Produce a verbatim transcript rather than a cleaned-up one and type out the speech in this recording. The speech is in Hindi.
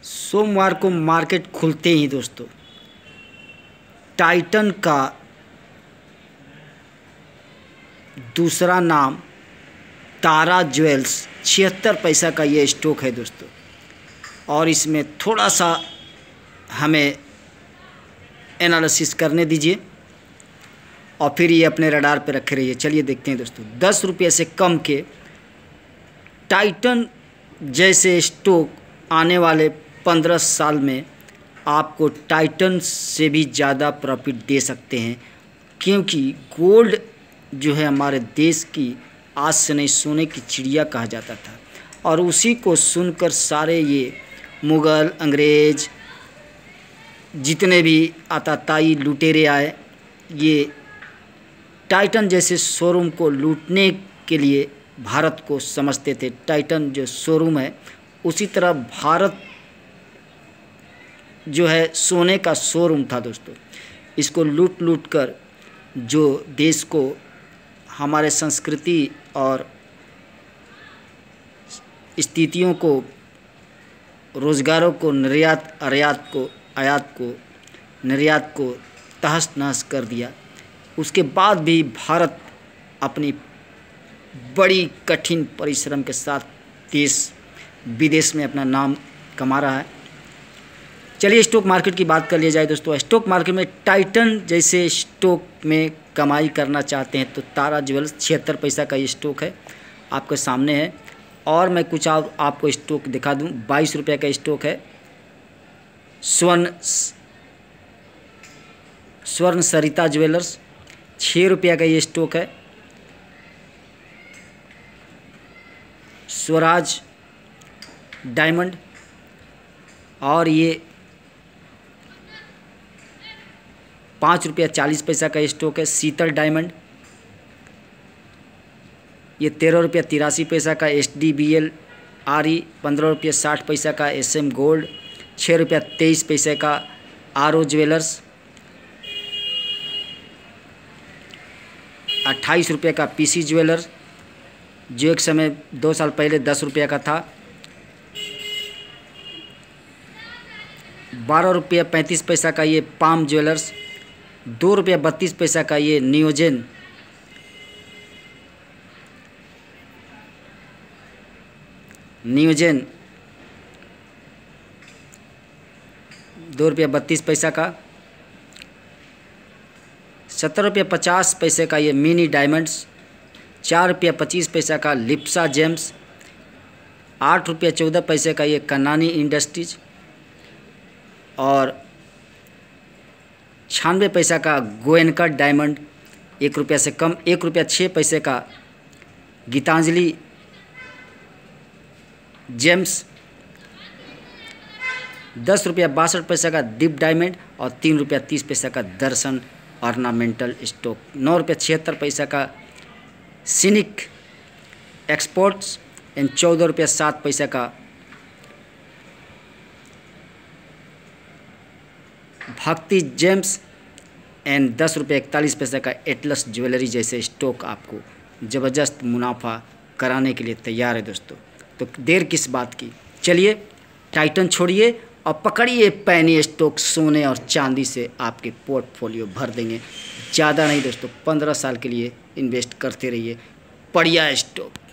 सोमवार को मार्केट खुलते ही दोस्तों टाइटन का दूसरा नाम तारा ज्वेल्स छिहत्तर पैसा का ये स्टॉक है दोस्तों। और इसमें थोड़ा सा हमें एनालिसिस करने दीजिए और फिर ये अपने रडार पे रखे रहिए। चलिए देखते हैं दोस्तों, दस रुपये से कम के टाइटन जैसे स्टॉक आने वाले पंद्रह साल में आपको टाइटन से भी ज़्यादा प्रॉफिट दे सकते हैं, क्योंकि गोल्ड जो है हमारे देश की आज से नहीं सोने की चिड़िया कहा जाता था। और उसी को सुनकर सारे ये मुग़ल, अंग्रेज, जितने भी आताताई लुटेरे आए, ये टाइटन जैसे शोरूम को लूटने के लिए भारत को समझते थे। टाइटन जो शोरूम है उसी तरह भारत जो है सोने का शोरूम था दोस्तों। इसको लूट लूट कर जो देश को, हमारे संस्कृति और स्थितियों को, रोज़गारों को, निर्यात आयात को आयात को निर्यात को तहस नहस कर दिया। उसके बाद भी भारत अपनी बड़ी कठिन परिश्रम के साथ देश विदेश में अपना नाम कमा रहा है। चलिए स्टॉक मार्केट की बात कर लिया जाए दोस्तों। स्टॉक मार्केट में टाइटन जैसे स्टॉक में कमाई करना चाहते हैं तो तारा ज्वेल्स छिहत्तर पैसा का ये स्टॉक है, आपके सामने है। और मैं कुछ और आपको स्टॉक दिखा दूं, बाईस रुपये का स्टॉक है स्वर्ण स्वर्ण सरिता ज्वेलर्स, छः रुपया का ये स्टॉक है स्वराज डायमंड। और ये पाँच रुपया चालीस पैसा का स्टॉक है शीतल डायमंड। ये तेरह रुपया तिरासी पैसा का S D B L R E, पंद्रह रुपया साठ पैसा का एस एम गोल्ड, छः रुपया तेईस पैसे का आर ओ ज्वेलर्स, अट्ठाईस रुपये का पी सी ज्वेलर्स जो एक समय दो साल पहले दस रुपये का था, बारह रुपये पैंतीस पैसा का ये पाम ज्वेलर्स, दो रुपये बत्तीस पैसा का ये नियोजन, नियोजन दो रुपये बत्तीस पैसा का, सत्तर रुपये पचास पैसे का ये मिनी डायमंड्स, चार रुपये पच्चीस पैसा का लिप्सा जेम्स, आठ रुपये चौदह पैसे का ये कनानी इंडस्ट्रीज, और छियानवे पैसा का गोयनका डायमंड, एक रुपया से कम, एक रुपया छः पैसे का गीतांजलि जेम्स, दस रुपया बासठ पैसा का दीप डायमंड और तीन रुपया तीस पैसा का दर्शन ऑर्नामेंटल स्टॉक, नौ रुपया छिहत्तर पैसा का सिनिक एक्सपोर्ट्स एंड चौदह रुपया सात पैसा का भक्ति जेम्स एंड दस रुपये इकतालीस पैसे का एटलस ज्वेलरी जैसे स्टॉक आपको ज़बरदस्त मुनाफा कराने के लिए तैयार है दोस्तों। तो देर किस बात की, चलिए टाइटन छोड़िए और पकड़िए पैनी स्टॉक, सोने और चांदी से आपके पोर्टफोलियो भर देंगे। ज़्यादा नहीं दोस्तों, पंद्रह साल के लिए इन्वेस्ट करते रहिए बढ़िया स्टॉक।